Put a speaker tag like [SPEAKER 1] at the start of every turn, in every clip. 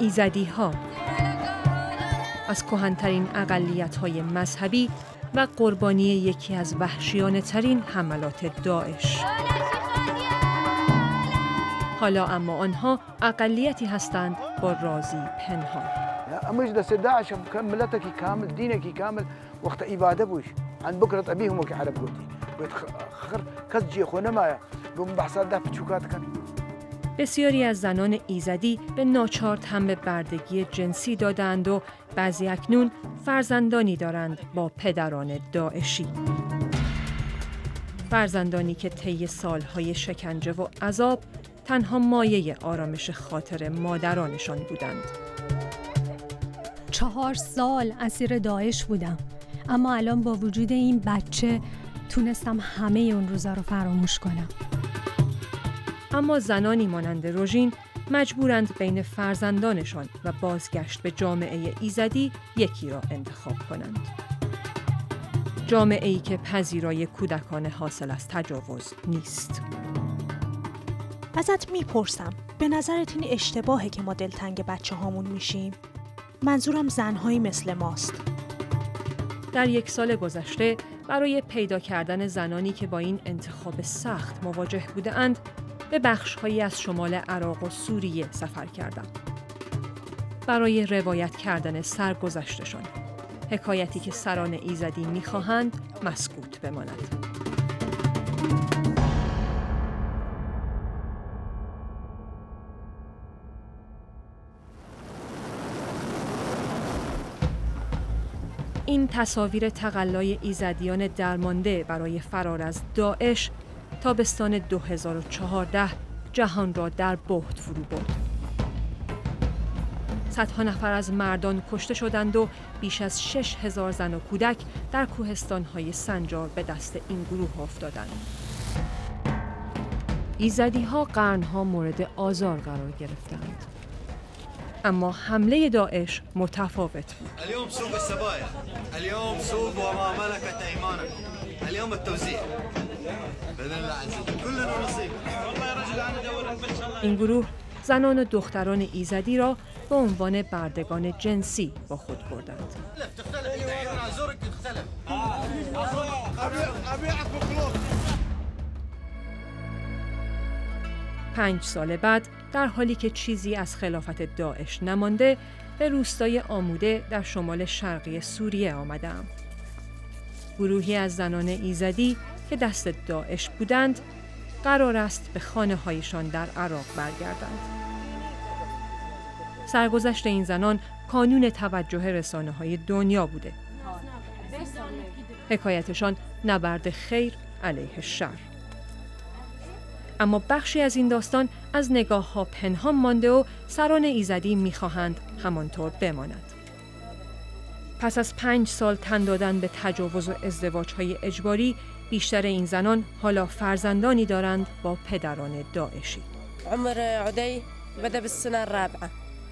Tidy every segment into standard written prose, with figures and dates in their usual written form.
[SPEAKER 1] ایزدی‌ها از کهن‌ترین اقلیت‌های مذهبی و قربانی یکی از وحشیانه‌ترین حملات داعش. حالا اما آنها اقلیتی هستند با رازی پنهان.
[SPEAKER 2] مجلس داعش كان ملتك كامل دينك كامل وقت عباده بوش عن بكره ابيهم وكحرب قوتي قلت خر كزجي خونه ما قوم بحثات ده بچوكات كان.
[SPEAKER 1] بسیاری از زنان ایزدی به ناچار تن به بردگی جنسی دادند و بعضی اکنون فرزندانی دارند با پدران داعشی. فرزندانی که طی سالهای شکنجه و عذاب تنها مایه آرامش خاطر مادرانشان بودند.
[SPEAKER 3] 4 سال اسیر داعش بودم، اما الان با وجود این بچه تونستم همه اون روزا رو فراموش کنم.
[SPEAKER 1] اما زنانی مانند روژین مجبورند بین فرزندانشان و بازگشت به جامعه ایزدی یکی را انتخاب کنند. جامعه‌ای که پذیرای کودکان حاصل از تجاوز نیست.
[SPEAKER 4] ازت میپرسم، به نظرت این اشتباهه که ما دلتنگ بچه هامون میشیم؟ منظورم زنهایی مثل ماست.
[SPEAKER 1] در 1 سال گذشته برای پیدا کردن زنانی که با این انتخاب سخت مواجه بودند، به بخش‌هایی از شمال عراق و سوریه سفر کردم. برای روایت کردن سرگذشتشان، حکایتی که سران ایزدی می‌خواهند مسکوت بماند. این تصاویر تقلای ایزدیان درمانده برای فرار از داعش تابستان 2014 جهان را در بهت فرو برد. صدها نفر از مردان کشته شدند و بیش از 6000 زن و کودک در کوهستان‌های سنجار به دست این گروه افتادند. ایزدی‌ها قرن‌ها مورد آزار قرار گرفتند. اما حمله داعش متفاوت بود.
[SPEAKER 5] اليوم سوق السبايا، اليوم سوق وما ملكت ايمانكم، اليوم التوزيع. باذن الله عز وجل كلنا نصيب. والله يا رجل انا ادورك ان شاء الله. این
[SPEAKER 1] گروه زنان و دختران ایزدی را به عنوان بردگان جنسی با خود بردند. 5 سال بعد، در حالی که چیزی از خلافت داعش نمانده، به روستای آموده در شمال شرقی سوریه آمدم. گروهی از زنان ایزدی که دست داعش بودند، قرار است به خانه‌هایشان در عراق برگردند. سرگذشت این زنان کانون توجه رسانه‌های دنیا بوده. حکایتشان نبرد خیر علیه شر. اما بخشی از این داستان از نگاه‌ها پنهان مانده و سران ایزدی می‌خواهند همانطور بماند. پس از 5 سال تن دادن به تجاوز و ازدواج‌های اجباری، بیشتر این زنان حالا فرزندانی دارند با پدران داعشی.
[SPEAKER 6] عمر عدي بدأ بالسنة الرابعة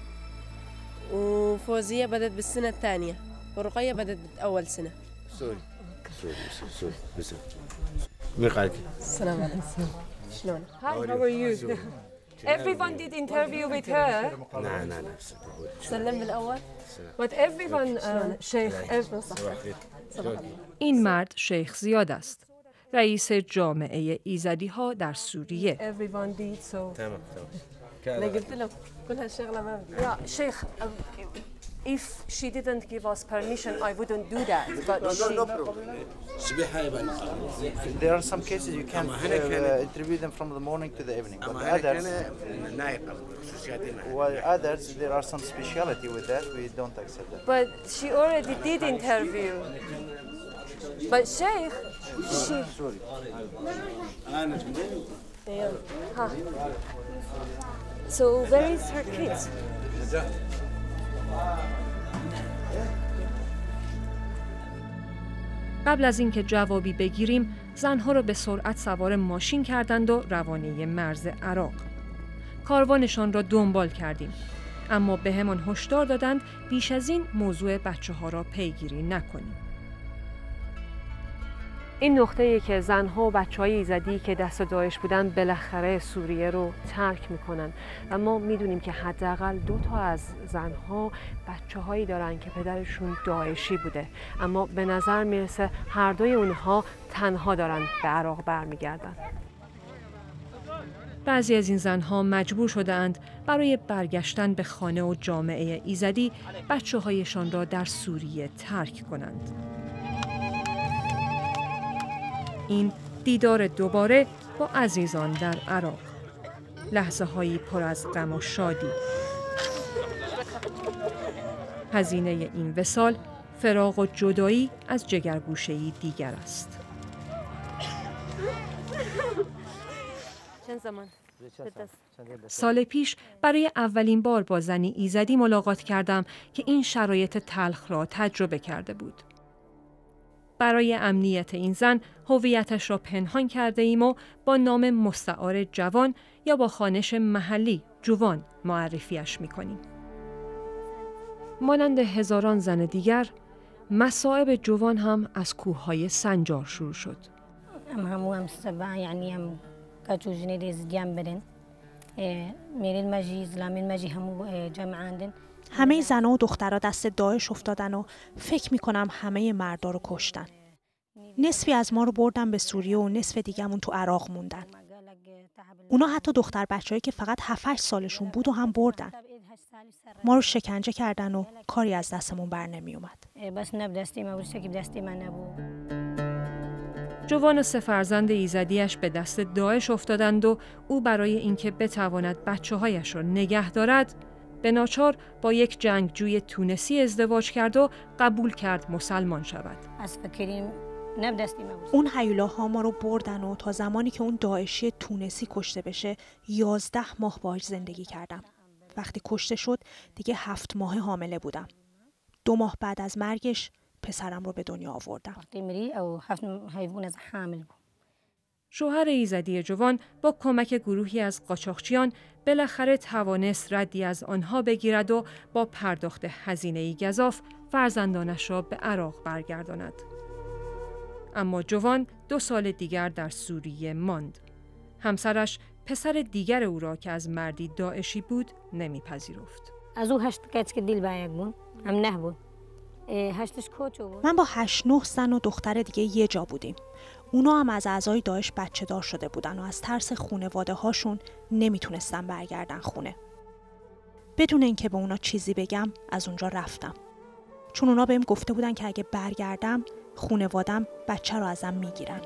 [SPEAKER 6] وفوزية بدأت بالسنة الثانية ورقية بدأت بالأول سنة.
[SPEAKER 5] سوري بس ميقاتي.
[SPEAKER 6] السلام عليكم. شلون؟
[SPEAKER 1] Hi, how are you? Everyone did interview with her.
[SPEAKER 5] نعم.
[SPEAKER 6] سلم بالأول.
[SPEAKER 1] But everyone, شیخ این مرد شیخ زیاد است، رئیس جامعه ایزدی‌ها در سوریه.
[SPEAKER 6] Everyone did so.
[SPEAKER 5] تمام.
[SPEAKER 6] أنا قلت له كل هالشغلة ما بدي.
[SPEAKER 1] Yeah, شيخ, if she didn't give us permission, I wouldn't do that. But
[SPEAKER 2] There are some cases you can interview them from the morning to the evening. But others, there are some speciality with that. We don't accept that.
[SPEAKER 1] But she already did interview. But Sheikh, she.
[SPEAKER 2] Sorry.
[SPEAKER 1] Huh. So where is her kids? قبل از اینکه جوابی بگیریم، زنها را به سرعت سوار ماشین کردند و روانه مرز عراق. کاروانشان را دنبال کردیم، اما به همان هشدار دادند بیش از این موضوع بچه‌ها را پیگیری نکنیم. این نقطه‌ای که زنها و بچه‌های ایزدی که دست داعش بودن بالاخره سوریه رو ترک میکنن و ما میدونیم که حداقل 2 تا از زنها بچه‌هایی دارن که پدرشون داعشی بوده، اما به نظر میرسه هر دوی اونها تنها دارن به عراق برمیگردن. بعضی از این زنها مجبور شده‌اند برای برگشتن به خانه و جامعه ایزدی بچه‌هایشان را در سوریه ترک کنند. این دیدار دوباره با عزیزان در عراق، لحظه هایی پر از غم و شادی. هزینه این وصال فراق و جدایی از جگرگوشه‌ای دیگر است. سال پیش برای اولین بار با زنی ایزدی ملاقات کردم که این شرایط تلخ را تجربه کرده بود. برای امنیت این زن هویتش را پنهان کرده ایم و با نام مستعار جوان یا با خوانش محلی جوان معرفیش می‌کنیم. مانند هزاران زن دیگر، مصائب جوان هم از کوههای سنجار شروع شد.
[SPEAKER 4] همه زن‌ها و دخترها دست داعش افتادن و فکر می‌کنم همه مردا رو کشتن. نصفی از ما رو بردن به سوریه و نصف دیگه‌مون تو عراق موندن. اونا حتی دختر بچه‌هایی که فقط 7-8 سالشون بود و هم بردن. ما رو شکنجه کردن و کاری از دستمون بر نمی اومد.
[SPEAKER 1] جوان و 3 فرزند ایزدیش به دست داعش افتادند و او برای اینکه بتواند بچه‌هایش را نگه دارد، به ناچار با یک جنگجوی تونسی ازدواج کرد و قبول کرد مسلمان شود.
[SPEAKER 4] اون هیولاها ما رو بردن و تا زمانی که اون داعشی تونسی کشته بشه 11 ماه باهاش زندگی کردم. وقتی کشته شد دیگه 7 ماه حامله بودم. 2 ماه بعد از مرگش پسرم رو به دنیا آوردم.
[SPEAKER 1] شوهر ایزدی جوان با کمک گروهی از قاچاقچیان بالاخره توانست ردی از آنها بگیرد و با پرداخت هزینه‌ای گزاف فرزندانش را به عراق برگرداند. اما جوان 2 سال دیگر در سوریه ماند. همسرش پسر دیگر او را که از مردی داعشی بود نمیپذیرفت.
[SPEAKER 4] من با 8-9 زن و دختر دیگه یه جا بودیم. اونا هم از اعضای داعش بچه دار شده بودن و از ترس خانواده هاشون نمیتونستن برگردن خونه. بدون اینکه به اونا چیزی بگم از اونجا رفتم. چون اونا بهم گفته بودن که اگه برگردم خانواده‌ام بچه رو ازم میگیرن.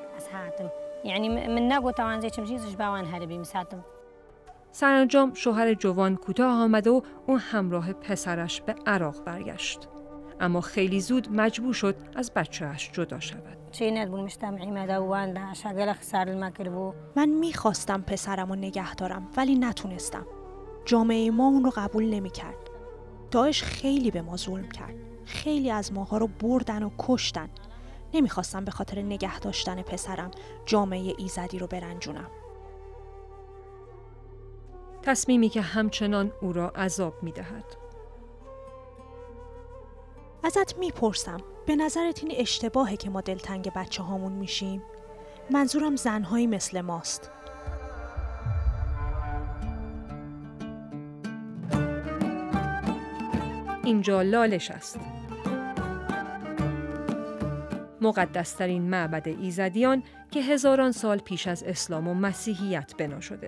[SPEAKER 1] سرانجام شوهر جوان کوتاه آمد و اون همراه پسرش به عراق برگشت. اما خیلی زود مجبور شد از بچه‌اش جدا شود.
[SPEAKER 4] من میخواستم پسرم رو نگه دارم ولی نتونستم. جامعه ما اون رو قبول نمی‌کرد. داعش خیلی به ما ظلم کرد. خیلی از ماها رو بردن و کشتن. نمیخواستم به خاطر نگه داشتن پسرم جامعه ایزدی رو برنجونم.
[SPEAKER 1] تصمیمی که همچنان او را عذاب می‌دهد.
[SPEAKER 4] ازت میپرسم به نظرت این اشتباهه که ما دلتنگ بچه هامون میشیم؟ منظورم زنهایی مثل ماست.
[SPEAKER 1] اینجا لالش است. مقدسترین معبد ایزدیان که هزاران سال پیش از اسلام و مسیحیت بنا شده.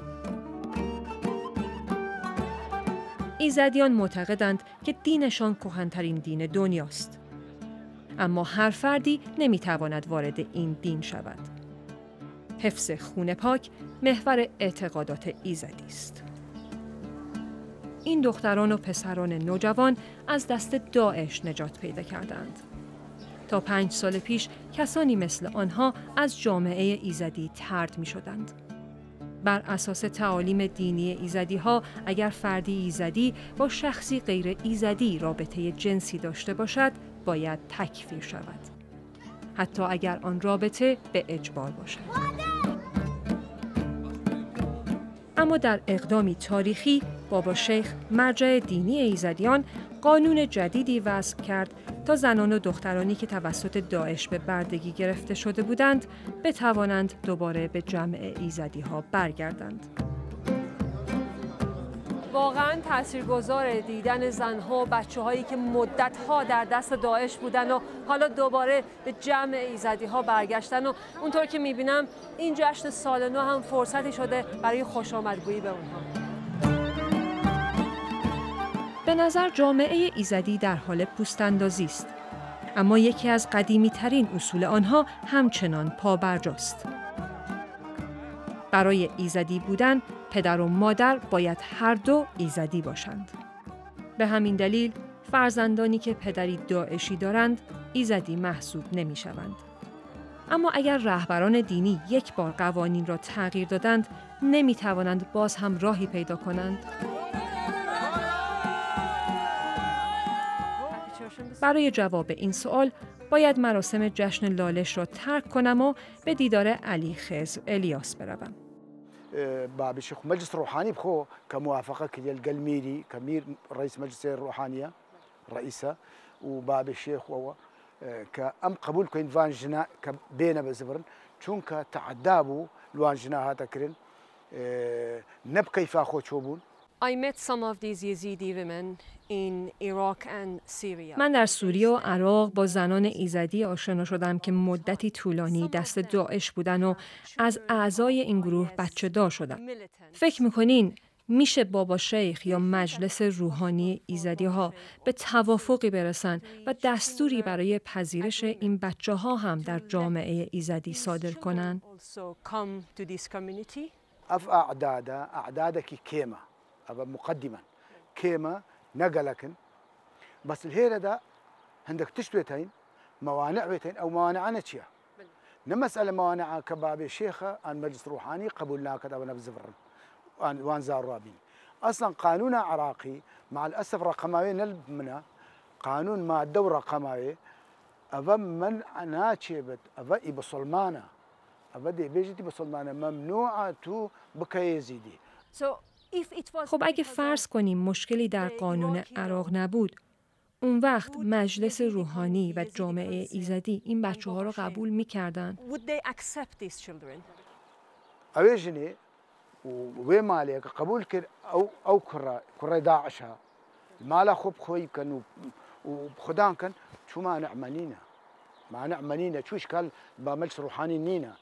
[SPEAKER 1] ایزدیان معتقدند که دینشان کهن‌ترین دین دنیاست. اما هر فردی نمیتواند وارد این دین شود. حفظ خون پاک محور اعتقادات ایزدی است. این دختران و پسران نوجوان از دست داعش نجات پیدا کردند. تا 5 سال پیش کسانی مثل آنها از جامعه ایزدی طرد می شدند. بر اساس تعالیم دینی ایزدی ها اگر فردی ایزدی با شخصی غیر ایزدی رابطه جنسی داشته باشد باید تکفیر شود. حتی اگر آن رابطه به اجبار باشد. اما در اقدامی تاریخی بابا شیخ مرجع دینی ایزدیان قانون جدیدی وضع کرد تا زنان و دخترانی که توسط داعش به بردگی گرفته شده بودند بتوانند دوباره به جمع ایزدی‌ها برگردند. واقعاً تاثیرگذار دیدن زنها و بچه‌هایی که مدت‌ها در دست داعش بودن و حالا دوباره به جمع ایزدی‌ها برگشتن و اونطور که می‌بینم این جشن سال نو هم فرصتی شده برای خوشامدگویی به اونها. به نظر جامعه ایزدی در حال پوست‌اندازی است، اما یکی از قدیمی‌ترین اصول آنها همچنان پابرجاست. برای ایزدی بودن، پدر و مادر باید هر دو ایزدی باشند. به همین دلیل فرزندانی که پدری داعشی دارند، ایزدی محسوب نمی‌شوند. اما اگر رهبران دینی یک بار قوانین را تغییر دادند، نمی‌توانند باز هم راهی پیدا کنند. برای جواب این سوال باید مراسم جشن لالش را ترک کنم و به دیدار علی خضر الیاس بروم.
[SPEAKER 2] باب الشيخ مجلس روحاني بخو كموافقه كديال القلميري كمير رئيس مجلس الروحانيه رئيسه وباب الشيخ وهو كأم قبول كين فان جنا بين بزبرن چونك تعدابو لوان جنا هذا كرن نبقى يفاخو تشوبون.
[SPEAKER 1] I met some of these Yazidi women in Iraq and Syria. من در سوریه و عراق با زنان ایزدی آشنا شدم که مدتی طولانی دست داعش بودن و از اعضای این گروه بچه دار شدن. فکر میکنین میشه بابا شیخ یا مجلس روحانی ایزدی ها به توافقی برسن و دستوری برای پذیرش این بچه ها هم در جامعه ایزدی صادر کنن؟
[SPEAKER 2] اعدادك كيمه مقدما كيما نقلكن بس الهيره ده عندك تشتويتين موانع بيتين او موانع نتشيا نمسألة موانع كباب الشيخة عن مجلس روحاني قبولنا كذا ونبزفرن وان زار رابين اصلا قانون عراقي مع الاسف رقماوي نلبمنا قانون ما الدورة رقماوي افا من ناتشيبت افا بسلمانه افا دي بيجتي بسلمانه ممنوعه تو بكيزيدي.
[SPEAKER 1] خب اگه فرض کنیم مشکلی در قانون عراق نبود، اون وقت مجلس روحانی و جامعه ایزدی این بچه ها رو قبول می‌کردن؟
[SPEAKER 2] اویجنی و مالیک قبول کرد او کره داعش ها مالا خوب خوی کن و خدان کن چو ما نعمنینه چوش کل با مجلس روحانی نینا.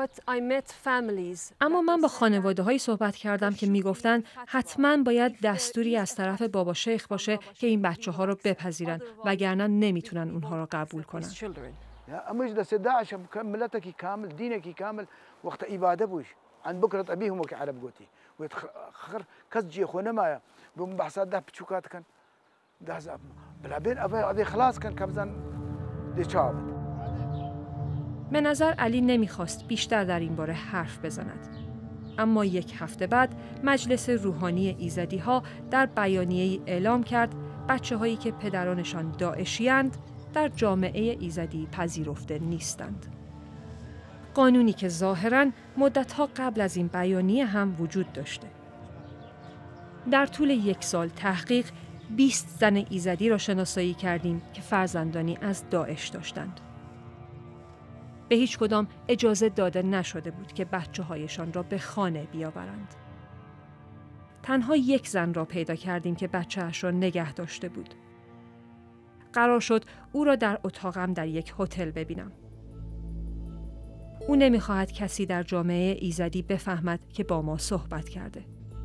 [SPEAKER 1] اما من با خانواده‌هایی صحبت کردم که میگفتن حتما باید دستوری از طرف بابا شیخ باشه که این بچه‌ها رو بپذیرن وگرنه نمیتونن اونها رو قبول کنن.
[SPEAKER 2] اما دست داعش ملتکی کامل دینکی کامل وقت عباده بوش عند بكره ابيهم وك عرب قوتي ويتخر كزجي خونا ما بم بحثات ده بتشوكات كان ده بلا بين ابي خلاص كان كبزن دي چاب.
[SPEAKER 1] به نظر علی نمیخواست بیشتر در این باره حرف بزند. اما یک هفته بعد مجلس روحانی ایزدی ها در بیانیه‌ای اعلام کرد بچه هایی که پدرانشان داعشی‌اند در جامعه ایزدی پذیرفته نیستند. قانونی که ظاهراً مدت‌ها قبل از این بیانیه هم وجود داشته. در طول 1 سال تحقیق 20 زن ایزدی را شناسایی کردیم که فرزندانی از داعش داشتند. به هیچ کدام اجازه داده نشده بود که بچه‌هایشان را به خانه بیاورند. تنها 1 زن را پیدا کردیم که بچه‌اش را نگه داشته بود. قرار شد او را در اتاقم در یک هتل ببینم. او نمی‌خواهد کسی در جامعه ایزدی بفهمد که با ما صحبت کرده.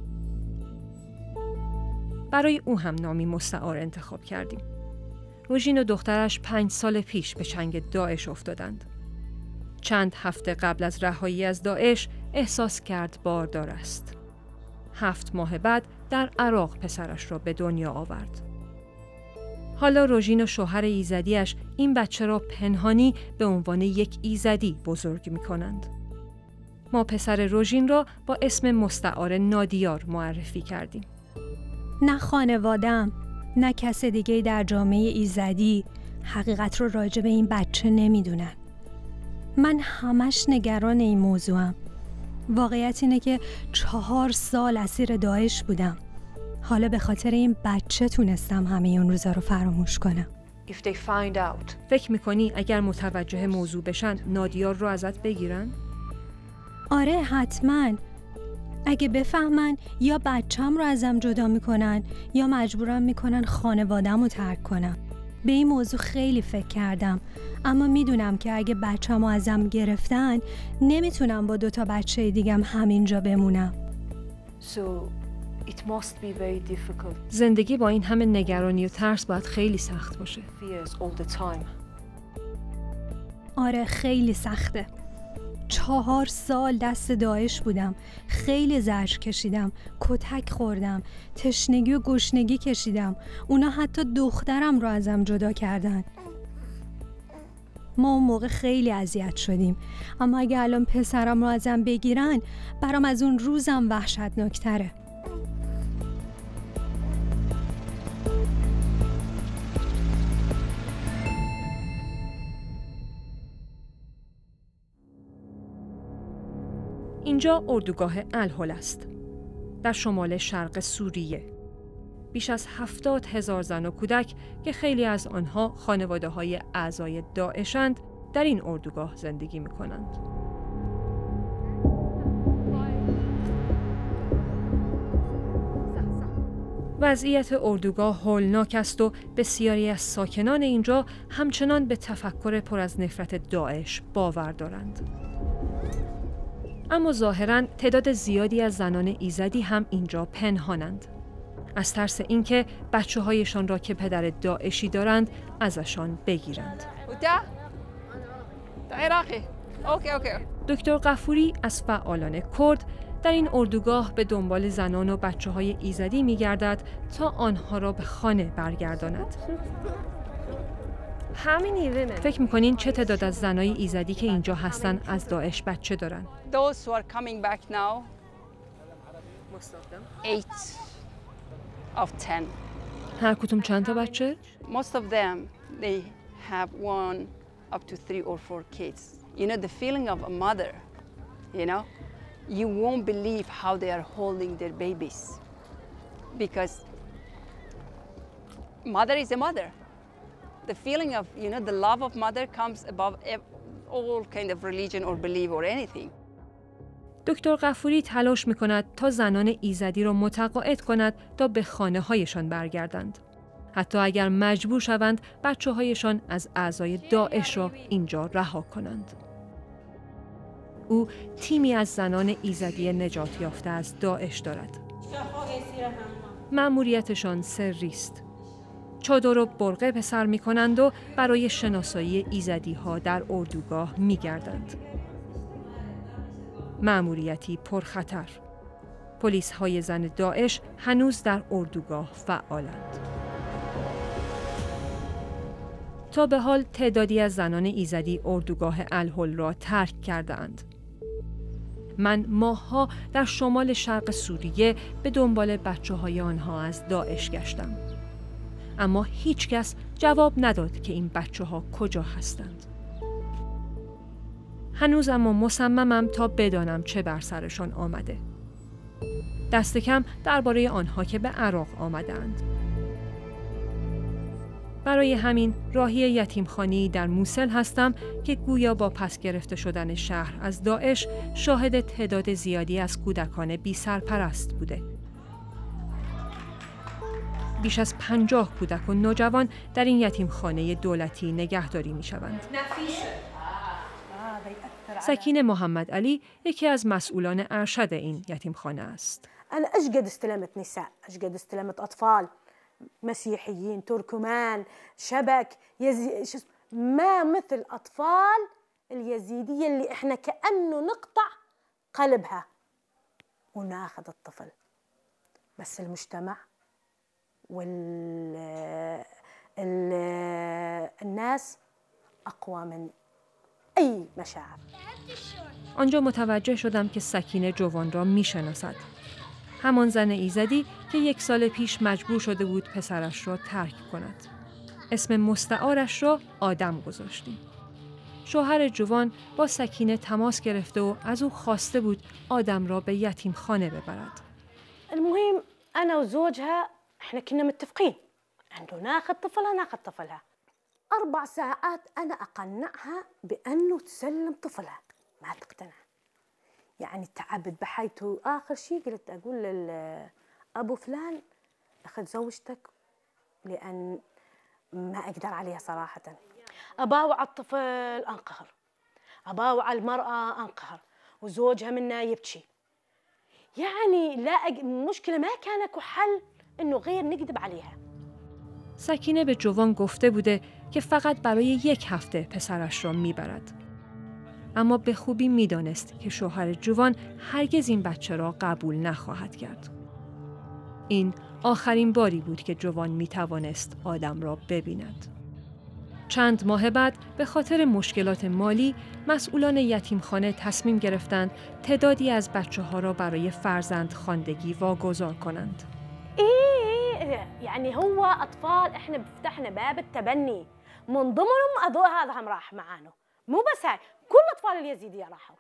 [SPEAKER 1] برای او هم نامی مستعار انتخاب کردیم. روژین و دخترش 5 سال پیش به چنگ داعش افتادند. چند هفته قبل از رهایی از داعش احساس کرد باردار است. 7 ماه بعد در عراق پسرش را به دنیا آورد. حالا روژین و شوهر ایزدیش این بچه را پنهانی به عنوان یک ایزدی بزرگ می کنند. ما پسر روژین را با اسم مستعار نادیار معرفی کردیم.
[SPEAKER 3] نه خانواده‌ام، نه کس دیگه در جامعه ایزدی حقیقت رو راجع به این بچه نمیدونن. من همش نگران این موضوعم. واقعیت اینه که 4 سال اسیر داعش بودم. حالا به خاطر این بچه تونستم همه اون روزا رو فراموش کنم.
[SPEAKER 1] if they find out. فکر میکنی اگر متوجه موضوع بشن نادیار رو ازت بگیرن؟
[SPEAKER 3] آره حتما. اگه بفهمن یا بچم رو ازم جدا میکنن یا مجبورم میکنن خانوادم رو ترک کنم. به این موضوع خیلی فکر کردم، اما میدونم که اگه بچم رو ازم گرفتن نمیتونم با 2 بچه دیگم همینجا بمونم.
[SPEAKER 1] So it must be very difficult. زندگی با این همه نگرانی و ترس باید خیلی سخت باشه. Fears all the time.
[SPEAKER 3] آره خیلی سخته. 4 سال دست داعش بودم، خیلی زجر کشیدم، کتک خوردم، تشنگی و گشنگی کشیدم. اونا حتی دخترم رو ازم جدا کردن. ما اون موقع خیلی اذیت شدیم، اما اگه الان پسرم رو ازم بگیرن برام از اون روزم وحشتناکتره.
[SPEAKER 1] اینجا اردوگاه الهول است. در شمال شرق سوریه. بیش از 70,000 زن و کودک که خیلی از آنها خانواده‌های اعضای داعشند در این اردوگاه زندگی می‌کنند. وضعیت اردوگاه هولناک است و بسیاری از ساکنان اینجا همچنان به تفکر پر از نفرت داعش باور دارند. اما ظاهراً تعداد زیادی از زنان ایزدی هم اینجا پنهانند. از ترس اینکه بچه‌هایشان را که پدر داعشی دارند ازشان بگیرند. دکتر غفوری از فعالان کرد در این اردوگاه به دنبال زنان و بچه‌های ایزدی می‌گردد تا آنها را به خانه برگرداند. فکر می‌کنین چه تعداد از زنای ایزدی که اینجا هستن از داعش بچه دارن؟
[SPEAKER 7] Those who are coming back now, 8 of 10.
[SPEAKER 1] هر کدوم چند تا بچه؟
[SPEAKER 7] Most of them, they have 1 up to 3 or 4 kids. You know, the feeling of a mother, you know, you won't believe how they are holding their babies. Because mother is a mother. The feeling of, you know, the love of mother comes above all kind of religion or belief or anything.
[SPEAKER 1] دکتر غفوری تلاش می‌کند تا زنان ایزدی را متقاعد کند تا به خانه‌هایشان برگردند. حتی اگر مجبور شوند بچه‌هایشان از اعضای داعش را اینجا رها کنند. او تیمی از زنان ایزدی نجات یافته از داعش دارد. مأموریتشان سری است. چادر و برقه به سر می‌کنند و برای شناسایی ایزدی‌ها در اردوگاه می‌گردند. مأموریتی پرخطر. پلیس‌های زن داعش هنوز در اردوگاه فعالند. تا به حال تعدادی از زنان ایزدی اردوگاه الهول را ترک کرده‌اند. من ماه‌ها در شمال شرق سوریه به دنبال بچه‌های آنها از داعش گشتم. اما هیچ کس جواب نداد که این بچه‌ها کجا هستند. هنوز اما مصممم تا بدانم چه بر سرشان آمده. دست کم درباره آنها که به عراق آمدند. برای همین راهی یتیمخانه‌ای در موسل هستم که گویا با پس گرفته شدن شهر از داعش شاهد تعداد زیادی از کودکان بی سرپرست بوده. بیش از 50 کودک و نوجوان در این یتیمخانه دولتی نگهداری می‌شوند. سکینه محمد علی یکی از مسئولان ارشد این یتیمخانه است.
[SPEAKER 8] أنا أجقد استلمت نساء، أجقد استلمت أطفال مسيحيين، تركمان، شبك، ما مثل أطفال اليزيدية اللي إحنا كأنه نقطع قلبها وناخذ الطفل. بس المجتمع والناس أقوى من أي مشاعر.
[SPEAKER 1] آنجا متوجه شدم که سکینه جوان را میشناسد. همان زن ایزدی که 1 سال پیش مجبور شده بود پسرش را ترک کند. اسم مستعارش را آدم گذاشتیم. شوهر جوان با سکینه تماس گرفته و از او خواسته بود آدم را به یتیمخانه ببرد.
[SPEAKER 8] المهم أنا وزوجها إحنا كنا متفقين عنده ناخذ طفلها. 4 ساعات أنا أقنعها بأنه تسلم طفلها، ما تقتنع. يعني تعبت بحيث آخر شيء قلت أقول لأبو فلان أخذ زوجتك لأن ما أقدر عليها صراحة. أباوع الطفل أنقهر، أباوع المرأة أنقهر، وزوجها منا يبكي. يعني لا مشكلة ما كان اكو حل إنه غير نكذب عليها.
[SPEAKER 1] سکینه به جوان گفته بوده که فقط برای 1 هفته پسرش را میبرد. اما به خوبی میدانست که شوهر جوان هرگز این بچه را قبول نخواهد کرد. این آخرین باری بود که جوان میتوانست آدم را ببیند. چند ماه بعد به خاطر مشکلات مالی مسئولان یتیمخانه تصمیم گرفتند تعدادی از بچه‌ها را برای فرزندخواندگی واگذار کنند.
[SPEAKER 8] يعني هو أطفال إحنا فتحنا باب التبني من ضمنهم هذا هم راح معانا، مو بس هاي، كل أطفال اليزيدية راحوا.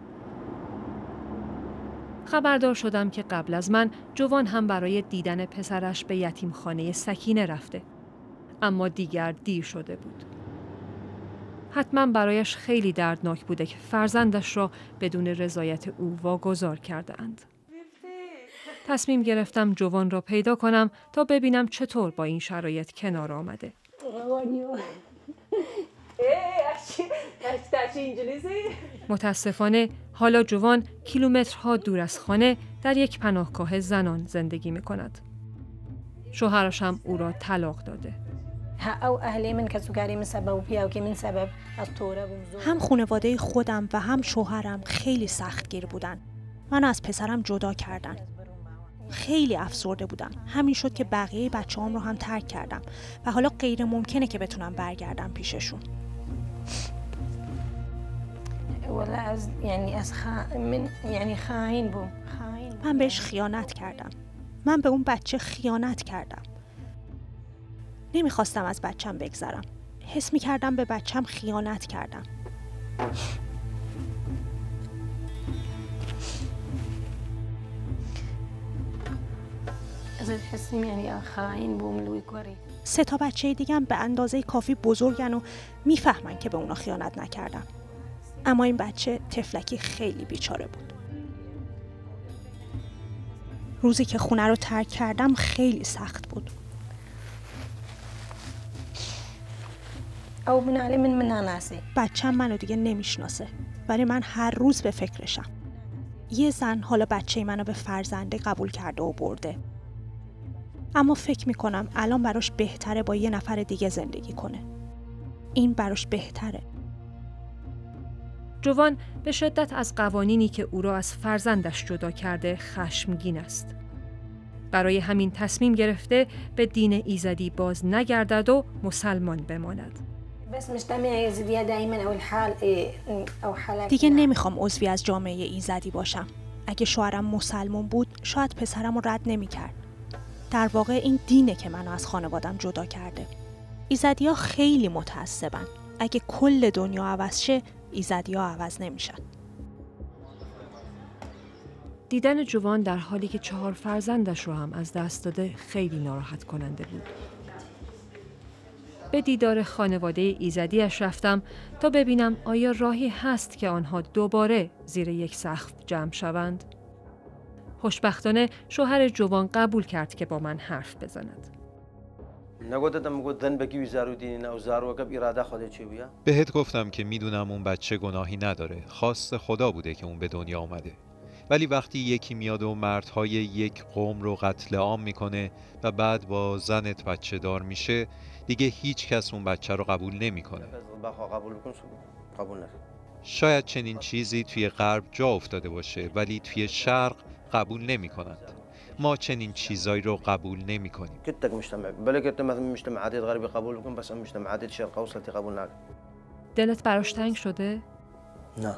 [SPEAKER 1] خبردار شدم که قبل از من جوان هم برای دیدن پسرش به یتیمخانه سکینه رفته، اما دیگر دیر شده بود. حتما برایش خیلی دردناک بوده که فرزندش را بدون رضایت او واگذار کرده اند. تصمیم گرفتم جوان را پیدا کنم تا ببینم چطور با این شرایط کنار آمده. متاسفانه حالا جوان کیلومترها دور از خانه در یک پناهگاه زنان زندگی می کند. شوهرش هم او را طلاق داده.
[SPEAKER 4] هم خانواده خودم و هم شوهرم خیلی سختگیر بودن. من از پسرم جدا کردن. خیلی افسرده بودم. همین شد که بقیه بچه‌هام رو هم ترک کردم و حالا غیر ممکنه که بتونم برگردم پیششون. من بهش خیانت کردم. من به اون بچه خیانت کردم. نمیخواستم از بچم بگذرم. حس میکردم به بچم خیانت کردم. سه تا بچه دیگم به اندازه کافی بزرگن و میفهمن که به اونا خیانت نکردم. اما این بچه طفلکی خیلی بیچاره بود. روزی که خونه رو ترک کردم خیلی سخت بود. بچه‌م منو دیگه نمیشناسه، ولی من هر روز به فکرشم. یه زن حالا بچه منو به فرزنده قبول کرده و برده. اما فکر میکنم الان براش بهتره با یه نفر دیگه زندگی کنه. این براش بهتره.
[SPEAKER 1] جوان به شدت از قوانینی که او را از فرزندش جدا کرده خشمگین است. برای همین تصمیم گرفته به دین ایزدی باز نگردد و مسلمان بماند.
[SPEAKER 4] دیگه نمیخوام عضوی از جامعه ایزدی باشم. اگه شوهرم مسلمان بود شاید پسرم رو رد نمیکرد. در واقع این دینه که منو از خانوادم جدا کرده. ایزدی‌ها خیلی متعصبن. اگه کل دنیا عوض شه ایزدی‌ها عوض نمیشن.
[SPEAKER 1] دیدن جوان در حالی که 4 فرزندش رو هم از دست داده خیلی ناراحت کننده بود. به دیدار خانواده ایزدیش رفتم تا ببینم آیا راهی هست که آنها دوباره زیر یک سقف جمع شوند. خوشبختانه شوهر جوان قبول کرد که با من حرف بزند.
[SPEAKER 9] بهت گفتم که میدونم اون بچه گناهی نداره. خواست خدا بوده که اون به دنیا آمده. ولی وقتی یکی میاد و مردهای یک قوم رو قتل عام میکنه و بعد با زنت بچه دار میشه، دیگه هیچ کس اون بچه رو قبول نمیکنه. شاید چنین چیزی توی غرب جا افتاده باشه، ولی توی شرق قبول نمیکنند. ما چنین چیزایی رو قبول نمیکنیم.
[SPEAKER 1] دلت براش تنگ شده؟
[SPEAKER 9] نه.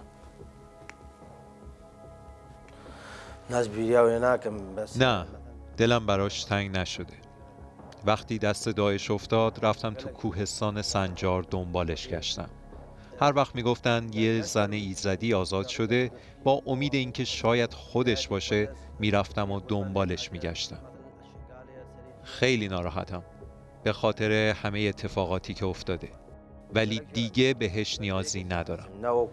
[SPEAKER 9] نه، دلم براش تنگ نشده. وقتی دست داعش افتاد رفتم تو کوهستان سنجار دنبالش گشتم. هر وقت میگفتن یه زن ایزدی آزاد شده، با امید اینکه شاید خودش باشه میرفتم و دنبالش میگشتم. خیلی ناراحتم به خاطر همه اتفاقاتی که افتاده. ولی دیگه بهش نیازی ندارم.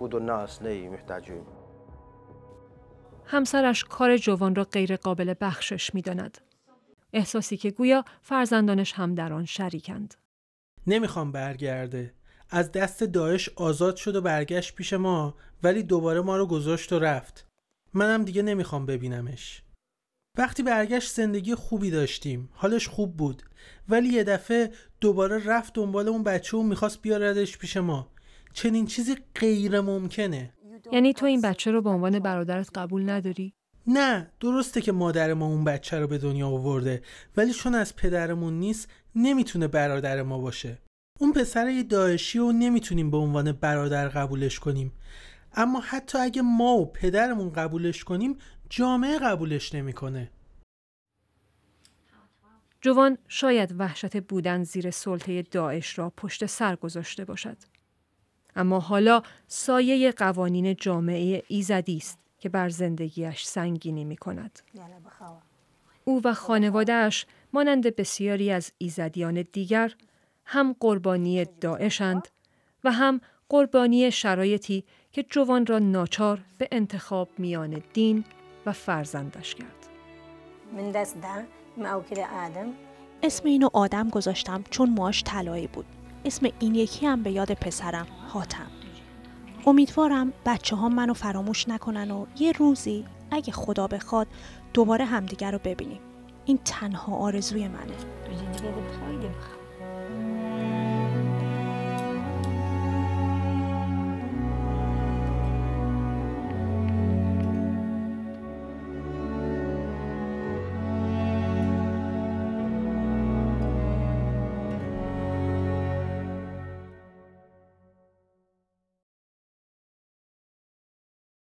[SPEAKER 1] همسرش کار جوان را غیر قابل بخشش می‌داند. احساسی که گویا فرزندانش هم در آن شریکند.
[SPEAKER 10] نمیخوام برگرده. از دست داعش آزاد شد و برگشت پیش ما، ولی دوباره ما رو گذاشت و رفت. منم دیگه نمیخوام ببینمش. وقتی برگشت زندگی خوبی داشتیم، حالش خوب بود، ولی یه دفعه دوباره رفت دنبال اون بچه و میخواست بیاردش پیش ما. چنین چیزی غیر ممکنه.
[SPEAKER 1] یعنی تو این بچه رو به عنوان برادرت قبول نداری؟
[SPEAKER 10] نه، درسته که مادر ما اون بچه رو به دنیا آورده، ولی چون از پدرمون نیست نمیتونه برادر ما باشه. اون پسر یه داعشی و نمیتونیم به عنوان برادر قبولش کنیم. اما حتی اگه ما و پدرمون قبولش کنیم، جامعه قبولش نمیکنه.
[SPEAKER 1] جوان شاید وحشت بودن زیر سلطه داعش را پشت سر گذاشته باشد. اما حالا سایه قوانین جامعه ایزدی است که بر زندگیش سنگینی می‌کند. او و خانواده‌اش مانند بسیاری از ایزدیان دیگر هم قربانی داعشند و هم قربانی شرایطی که جوان را ناچار به انتخاب میان دین و فرزندش کرد.
[SPEAKER 8] من دست ما آدم.
[SPEAKER 4] اسم اینو آدم گذاشتم چون موهاش طلایی بود. اسم این یکی هم به یاد پسرم، حاتم. امیدوارم بچه ها منو فراموش نکنن و یه روزی اگه خدا بخواد دوباره همدیگر رو ببینیم. این تنها آرزوی منه.